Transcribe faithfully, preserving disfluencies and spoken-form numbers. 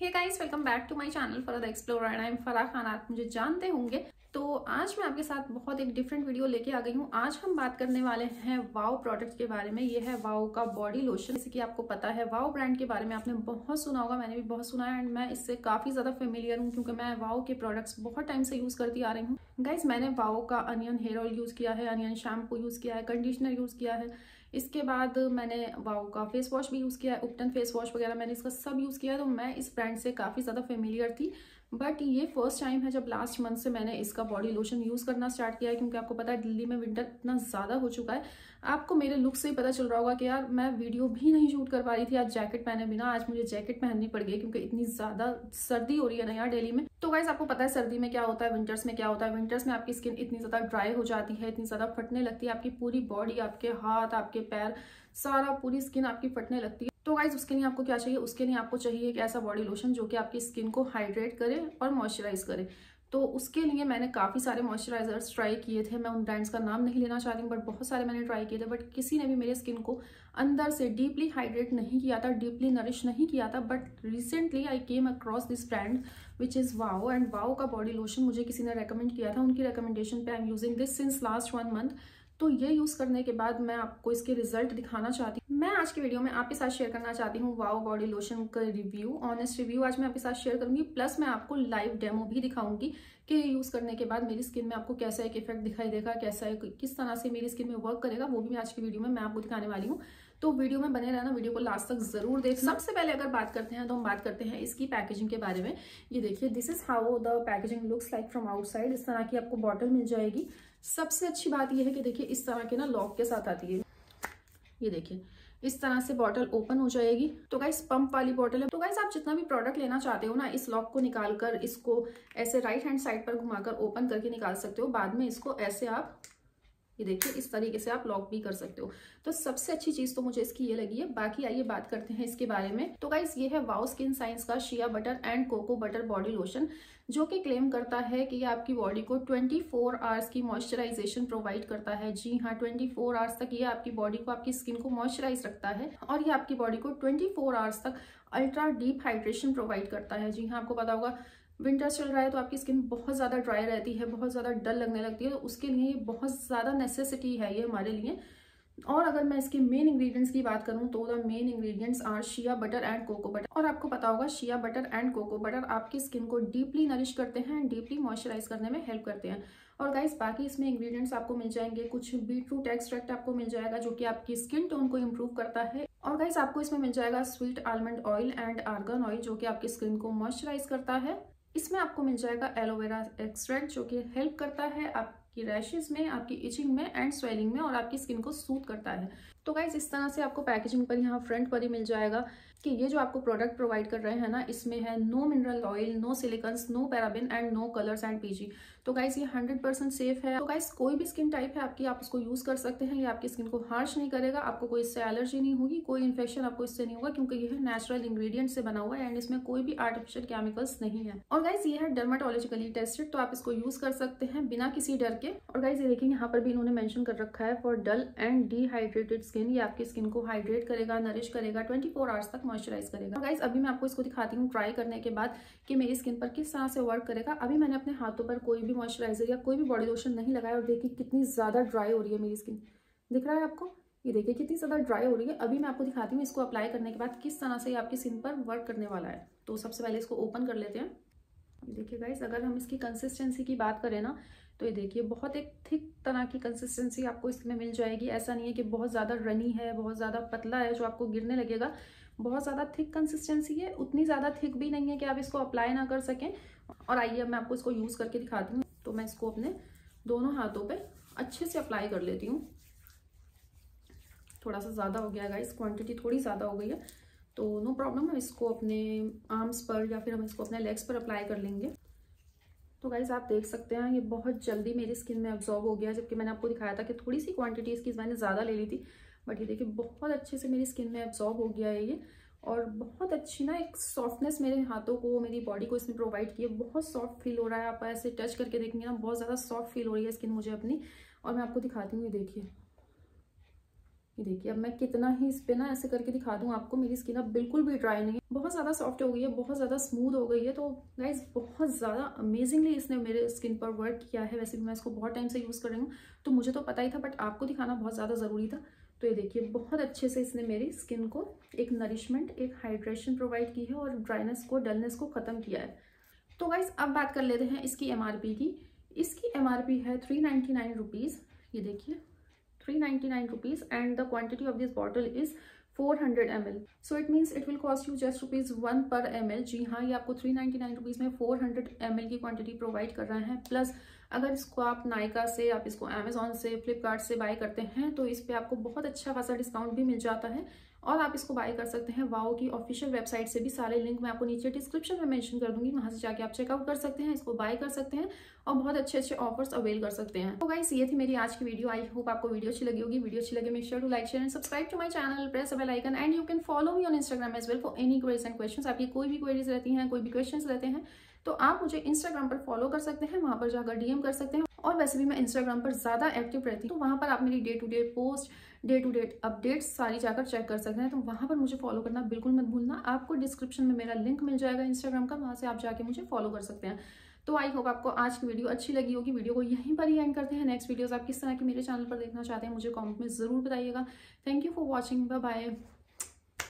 Hey guys, welcome back to my channel for the explorer and I am Farah Khan. आप मुझे जानते होंगे। तो आज मैं आपके साथ बहुत एक डिफरेंट वीडियो लेके आ गई हूँ। आज हम बात करने वाले हैं वाओ प्रोडक्ट के बारे में। ये है वाओ का बॉडी लोशन। जैसे कि आपको पता है वाओ ब्रांड के बारे में आपने बहुत सुना होगा, मैंने भी बहुत सुना है एंड मैं इससे काफी ज्यादा फेमिलियर हूँ क्योंकि मैं वाओ के प्रोडक्ट्स बहुत टाइम से यूज करती आ रही हूँ। गाइज, मैंने वाओ का अनियन हेयर ऑयल यूज किया है, अनियन शैम्पू यूज किया है, कंडीशनर यूज किया है। इसके बाद मैंने वाओ का फेस वॉश भी यूज किया है, उपटन फेस वॉश वगैरह मैंने इसका सब यूज किया है। तो मैं इस ब्रांड से काफी ज्यादा फेमिलियर थी, बट ये फर्स्ट टाइम है जब लास्ट मंथ से मैंने इसका बॉडी लोशन यूज करना स्टार्ट किया है। क्योंकि आपको पता है दिल्ली में विंटर इतना ज्यादा हो चुका है। आपको मेरे लुक से ही पता चल रहा होगा कि यार मैं वीडियो भी नहीं शूट कर पा रही थी आज जैकेट पहने बिना। आज मुझे जैकेट पहननी पड़ गई क्योंकि इतनी ज्यादा सर्दी हो रही है ना यार दिल्ली में। तो गाइस, आपको पता है सर्दी में क्या होता है, विंटर्स में क्या होता है। विंटर्स में आपकी स्किन इतनी ज्यादा ड्राई हो जाती है, इतनी ज्यादा फटने लगती है, आपकी पूरी बॉडी, आपके हाथ, आपके पैर, सारा पूरी स्किन आपकी फटने लगती है। तो गाइज, उसके लिए आपको क्या चाहिए? उसके लिए आपको चाहिए एक ऐसा बॉडी लोशन जो कि आपकी स्किन को हाइड्रेट करे और मॉइस्चराइज करे। तो उसके लिए मैंने काफी सारे मॉइस्चराइजर्स ट्राई किए थे। मैं उन ब्रांड्स का नाम नहीं लेना चाहती हूँ, बट बहुत सारे मैंने ट्राई किए थे, बट किसी ने भी मेरे स्किन को अंदर से डीपली हाइड्रेट नहीं किया था, डीपली नरिश नहीं किया था। But recently I came across this brand which is wow, and wow का बॉडी लोशन मुझे किसी ने रेकमेंड किया था। उनकी रिकमेंडेशन पे I am using this since last one month. तो ये यूज करने के बाद मैं आपको इसके रिजल्ट दिखाना चाहती हूँ। मैं आज की वीडियो में आपके साथ शेयर करना चाहती हूँ वाओ बॉडी लोशन का रिव्यू, ऑनेस्ट रिव्यू आज मैं आपके साथ शेयर करूंगी। प्लस मैं आपको लाइव डेमो भी दिखाऊंगी कि यूज करने के बाद मेरी स्किन में आपको कैसा एक इफेक्ट दिखाई देगा, कैसा एक किस तरह से मेरी स्किन में वर्क करेगा, वो भी मैं आज की वीडियो में मैं आपको दिखाने वाली हूँ। तो वीडियो में बने रहना, वीडियो को लास्ट तक जरूर देखना। सबसे पहले अगर बात करते हैं तो हम बात करते हैं इसकी पैकेजिंग के बारे में। ये देखिए, this is how the packaging looks like from outside. इस तरह की आपको बॉटल मिल जाएगी। सबसे अच्छी बात यह है कि देखिए इस तरह के ना लॉक के साथ आती है। ये देखिए इस तरह से बॉटल ओपन हो जाएगी। तो गाइस पंप वाली बॉटल है। तो गाइस आप जितना भी प्रोडक्ट लेना चाहते हो ना, इस लॉक को निकालकर इसको ऐसे राइट हैंड साइड पर घुमाकर ओपन करके निकाल सकते हो। बाद में इसको ऐसे आप ये देखिए इस तरीके से आप लॉक भी कर सकते हो। तो सबसे अच्छी चीज तो मुझे इसकी ये लगी है। बाकी आइए बात करते हैं इसके बारे में। तो गाइस ये है वाओ स्किन साइंस का shea butter and cocoa butter body lotion, जो कि क्लेम करता है कि ये आपकी बॉडी को चौबीस आवर्स की मॉइस्चराइजेशन प्रोवाइड करता है। जी हाँ, चौबीस आवर्स तक ये आपकी बॉडी को, आपकी स्किन को मॉइस्चराइज रखता है और ये आपकी बॉडी को चौबीस आवर्स तक अल्ट्रा डीप हाइड्रेशन प्रोवाइड करता है। जी हाँ, आपको पता होगा विंटर चल रहा है तो आपकी स्किन बहुत ज़्यादा ड्राई रहती है, बहुत ज़्यादा डल लगने लगती है। तो उसके लिए ये बहुत ज़्यादा नेसेसिटी है ये हमारे लिए। और अगर मैं इसके मेन इंग्रेडिएंट्स की बात करूं तो the main ingredients are shea butter and cocoa butter. और आपको पता होगा shea butter and cocoa butter आपकी स्किन को डीपली नरिश करते हैं एंड डीपली मॉइस्चराइज करने में हेल्प करते हैं। और गाइस बाकी इसमें इंग्रेडिएंट्स आपको मिल जाएंगे, कुछ बीटरूट एक्सट्रैक्ट आपको मिल जाएगा जो कि आपकी स्किन टोन को इम्प्रूव करता है। और गाइस आपको इसमें मिल जाएगा sweet almond oil and argan oil जो कि आपकी स्किन को मॉइस्चराइज करता है। इसमें आपको मिल जाएगा एलोवेरा एक्सट्रैक्ट जो कि हेल्प करता है आपकी रैशेज में, आपकी इचिंग में एंड स्वेलिंग में, और आपकी स्किन को सूट करता है। तो गाइज इस तरह से आपको पैकेजिंग पर यहाँ फ्रंट पर ही मिल जाएगा कि ये जो आपको प्रोडक्ट प्रोवाइड कर रहे हैं ना, इसमें है no mineral oil, no silicones, no paraben and no colours and PG. तो गाइज ये हंड्रेड परसेंट सेफ है। तो गाइज कोई भी स्किन टाइप है आपकी, आप उसको यूज कर सकते हैं। ये आपकी स्किन को हार्श नहीं करेगा, आपको कोई इससे एलर्जी नहीं होगी, कोई इन्फेक्शन आपको इससे नहीं होगा क्योंकि ये नेचुरल इंग्रेडिएंट से बना हुआ है एंड इसमें कोई भी आर्टिफिशियल केमिकल्स नहीं है। और गाइज ये है डर्माटोलॉजिकली टेस्टेड, तो आप इसको यूज कर सकते हैं बिना किसी डर के। और गाइज ये देखिए यहाँ पर भी इन्होंने मेंशन कर रखा है for dull and dehydrated skin. ये आपकी स्किन को हाइड्रेट करेगा, नरिश करेगा, चौबीस आवर्स तक मॉइस्चराइज करेगा। गाइस अभी मैं आपको इसको दिखाती हूँ ट्राई करने के बाद कि मेरी स्किन पर किस तरह से वर्क करेगा। अभी मैंने अपने हाथों पर कोई भी मॉइस्चराइजर या कोई भी बॉडी लोशन नहीं लगाया और देखिए कितनी ज्यादा ड्राई हो रही है मेरी स्किन। दिख रहा है आपको? ये देखिए कितनी ज्यादा ड्राई हो रही है। अभी मैं आपको दिखाती हूँ इसको अप्लाई करने के बाद किस तरह से आपकी स्किन पर वर्क करने वाला है। तो सबसे पहले इसको ओपन कर लेते हैं। देखिए गाइस, अगर हम इसकी कंसिस्टेंसी की बात करें ना, तो ये देखिए बहुत एक थिक तरह की कंसिस्टेंसी आपको इसमें मिल जाएगी। ऐसा नहीं है कि बहुत ज़्यादा रनी है, बहुत ज़्यादा पतला है जो आपको गिरने लगेगा। बहुत ज़्यादा थिक कंसिस्टेंसी है, उतनी ज़्यादा थिक भी नहीं है कि आप इसको अप्लाई ना कर सकें। और आइए अब मैं आपको इसको यूज़ करके दिखाती हूँ। तो मैं इसको अपने दोनों हाथों पे अच्छे से अप्लाई कर लेती हूँ। थोड़ा सा ज़्यादा हो गया गाइस, क्वांटिटी थोड़ी ज़्यादा हो गई है, तो नो प्रॉब्लम, हम इसको अपने आर्म्स पर या फिर हम इसको अपने लेग्स पर अप्लाई कर लेंगे। तो गाइस आप देख सकते हैं ये बहुत जल्दी मेरी स्किन में एब्जॉर्ब हो गया, जबकि मैंने आपको दिखाया था कि थोड़ी सी क्वांटिटी इसकी मैंने ज़्यादा ले ली थी। बट ये देखिए बहुत अच्छे से मेरी स्किन में एब्जॉर्ब हो गया है ये, और बहुत अच्छी ना एक सॉफ्टनेस मेरे हाथों को, मेरी बॉडी को इसने प्रोवाइड की है। बहुत सॉफ्ट फील हो रहा है, आप ऐसे टच करके देखेंगे ना बहुत ज़्यादा सॉफ्ट फील हो रही है स्किन मुझे अपनी। और मैं आपको दिखाती हूँ, ये देखिए ये देखिए अब मैं कितना ही इस पे ना ऐसे करके दिखा दूं आपको, मेरी स्किन अब बिल्कुल भी ड्राई नहीं है, बहुत ज़्यादा सॉफ्ट हो गई है, बहुत ज़्यादा स्मूथ हो गई है। तो गाइज बहुत ज़्यादा अमेजिंगली इसने मेरे स्किन पर वर्क किया है। वैसे भी मैं इसको बहुत टाइम से यूज़ कर रही हूँ तो मुझे तो पता ही था, बट आपको दिखाना बहुत ज़्यादा ज़रूरी था। तो ये देखिए बहुत अच्छे से इसने मेरी स्किन को एक नरिशमेंट, एक हाइड्रेशन प्रोवाइड की है और ड्राइनेस को, डलनेस को ख़त्म किया है। तो गाइज अब बात कर लेते हैं इसकी एम आर पी की। इसकी एम आर पी है थ्री नाइन्टी नाइन रुपीज़। ये देखिए three ninety nine rupees and the quantity of this bottle is four hundred M L. So it means it will cost you just rupees one per M L. जी हाँ, ये आपको three ninety nine rupees में four hundred M L की quantity provide कर रहा है। Plus अगर इसको आप नायका से, आप इसको अमेजोन से, फ्लिपकार्ट से बाय करते हैं तो इस पर आपको बहुत अच्छा खासा डिस्काउंट भी मिल जाता है और आप इसको बाय कर सकते हैं वाओ की ऑफिशियल वेबसाइट से भी। सारे लिंक मैं आपको नीचे डिस्क्रिप्शन में मेंशन कर दूंगी, वहां से जाके आप चेकआउट कर सकते हैं, इसको बाय कर सकते हैं और बहुत अच्छे अच्छे ऑफर्स अवेल कर सकते हैं। तो गाइस ये थी मेरी आज की वीडियो। आई होप आपको वीडियो अच्छी लगी होगी। वीडियो अच्छी लगे make sure to like, share and subscribe to my channel, press the bell icon and you can follow me on Instagram as well for any queries and questions. आपकी कोई भी queries रहती हैं, कोई भी क्वेश्चंस रहते हैं तो आप मुझे इंस्टाग्राम पर फॉलो कर सकते हैं, वहां पर जाकर डीएम कर सकते हैं। और वैसे भी मैं इंस्टाग्राम पर ज्यादा एक्टिव रहती हूँ तो वहां पर आप मेरी day to day post, day to day updates सारी जाकर चेक कर सकते हैं। तो वहां पर मुझे फॉलो करना बिल्कुल मत भूलना। आपको डिस्क्रिप्शन में मेरा लिंक मिल जाएगा इंस्टाग्राम का, वहां से आप जाके मुझे फॉलो कर सकते हैं। तो आई होप आपको आज की वीडियो अच्छी लगी होगी। वीडियो को यहीं पर ही एंड करते हैं। नेक्स्ट वीडियोस आप किस तरह की मेरे चैनल पर देखना चाहते हैं मुझे कमेंट में जरूर बताइएगा। Thank you for watching, bye bye.